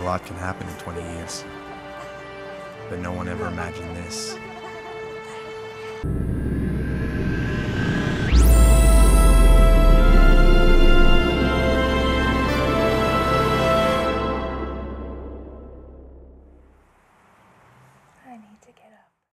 lot can happen in 20 years. But no one ever imagined this.